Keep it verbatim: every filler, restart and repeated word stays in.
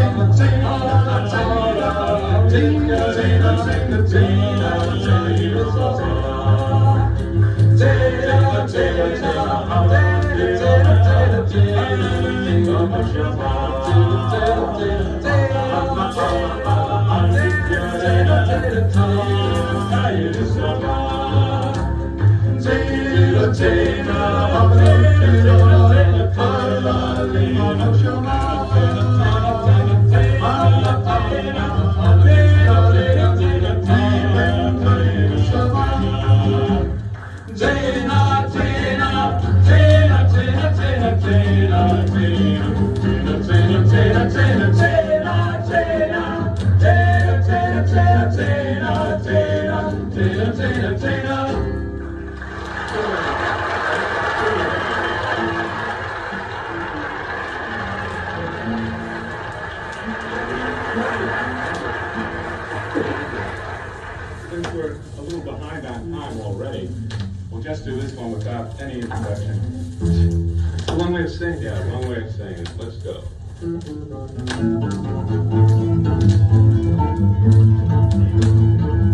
Since we're a little behind on time already, we'll just do this one without any introduction. It's a long way of saying it. Yeah, one way of saying it. Let's go. Mm-hmm.